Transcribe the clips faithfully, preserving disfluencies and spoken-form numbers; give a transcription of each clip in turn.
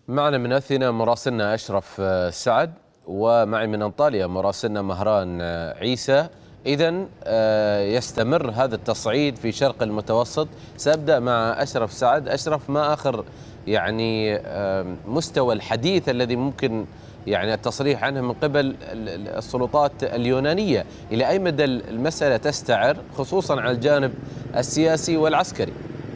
معنا من أثينا مراسلنا أشرف سعد، ومعي من أنطاليا مراسلنا مهران عيسى. إذن يستمر هذا التصعيد في شرق المتوسط. سأبدأ مع أشرف سعد. أشرف، ما آخر يعني مستوى الحديث الذي ممكن يعني التصريح عنه من قبل السلطات اليونانية؟ إلى أي مدى المسألة تستعر خصوصا على الجانب السياسي والعسكري؟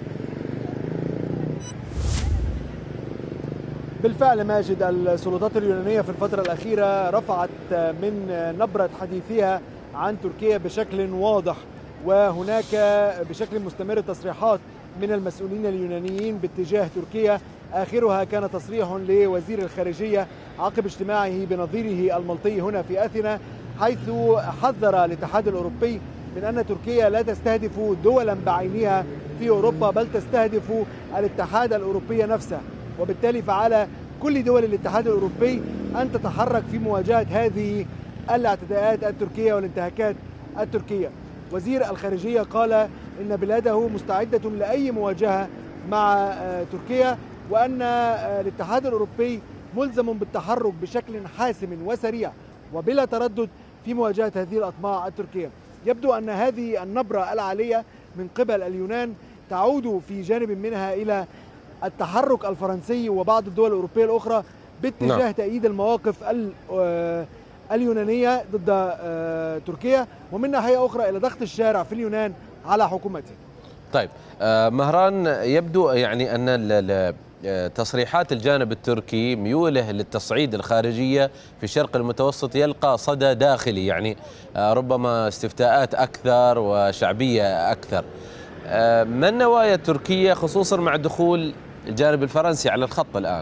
بالفعل ماجد، السلطات اليونانية في الفترة الأخيرة رفعت من نبرة حديثها عن تركيا بشكل واضح، وهناك بشكل مستمر تصريحات من المسؤولين اليونانيين باتجاه تركيا. آخرها كان تصريح لوزير الخارجية عقب اجتماعه بنظيره الملطي هنا في أثينا، حيث حذر الاتحاد الأوروبي من أن تركيا لا تستهدف دولا بعينها في أوروبا، بل تستهدف الاتحاد الأوروبي نفسه، وبالتالي فعلى كل دول الاتحاد الأوروبي أن تتحرك في مواجهة هذه الاعتداءات التركية والانتهاكات التركية. وزير الخارجية قال إن بلاده مستعدة لأي مواجهة مع تركيا، وأن الاتحاد الأوروبي ملزم بالتحرك بشكل حاسم وسريع وبلا تردد في مواجهة هذه الأطماع التركية. يبدو أن هذه النبرة العالية من قبل اليونان تعود في جانب منها إلى التحرك الفرنسي وبعض الدول الأوروبية الأخرى باتجاه نعم. تأييد المواقف اليونانية ضد تركيا، ومن ناحية أخرى إلى ضغط الشارع في اليونان على حكومته. طيب مهران، يبدو يعني أن تصريحات الجانب التركي ميوله للتصعيد الخارجية في شرق المتوسط يلقى صدى داخلي، يعني ربما استفتاءات أكثر وشعبية أكثر. ما النوايا التركية خصوصا مع دخول الجانب الفرنسي على الخط الآن؟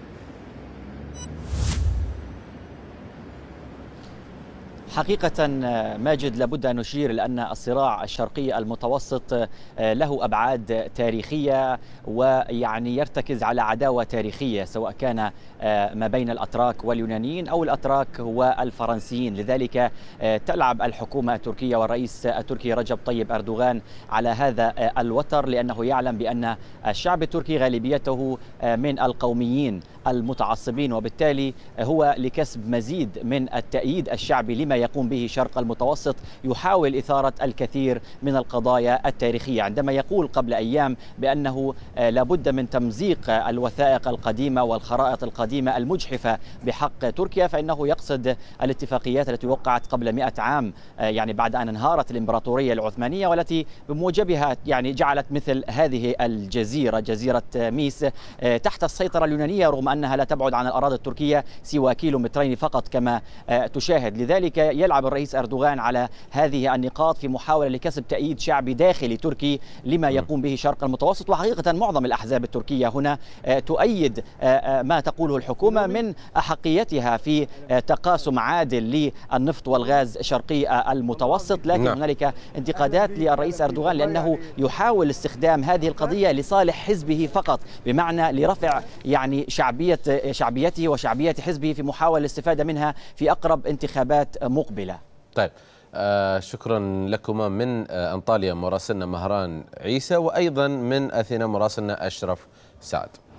حقيقة ماجد، لابد أن نشير لأن الصراع الشرقي المتوسط له أبعاد تاريخية، ويعني يرتكز على عداوة تاريخية سواء كان ما بين الأتراك واليونانيين أو الأتراك والفرنسيين. لذلك تلعب الحكومة التركية والرئيس التركي رجب طيب أردوغان على هذا الوتر، لأنه يعلم بأن الشعب التركي غالبيته من القوميين المتعصبين، وبالتالي هو لكسب مزيد من التأييد الشعبي لما يقوم به شرق المتوسط يحاول إثارة الكثير من القضايا التاريخية. عندما يقول قبل أيام بأنه لابد من تمزيق الوثائق القديمة والخرائط القديمة المجحفة بحق تركيا، فإنه يقصد الاتفاقيات التي وقعت قبل مئة عام، يعني بعد أن انهارت الإمبراطورية العثمانية، والتي بموجبها يعني جعلت مثل هذه الجزيرة جزيرة ميس تحت السيطرة اليونانية، رغم أنها لا تبعد عن الأراضي التركية سوى كيلو مترين فقط كما تشاهد. لذلك يلعب الرئيس أردوغان على هذه النقاط في محاولة لكسب تأييد شعبي داخلي تركي لما يقوم به شرق المتوسط. وحقيقة معظم الأحزاب التركية هنا تؤيد ما تقوله الحكومة من أحقيتها في تقاسم عادل للنفط والغاز شرقي المتوسط، لكن هنالك انتقادات للرئيس أردوغان لأنه يحاول استخدام هذه القضية لصالح حزبه فقط، بمعنى لرفع يعني شعبية شعبيته وشعبية حزبه في محاولة الاستفادة منها في أقرب انتخابات مقبلة. طيب آه شكرا لكما من آه أنطاليا مراسلنا مهران عيسى، وأيضا من أثينا مراسلنا أشرف سعد.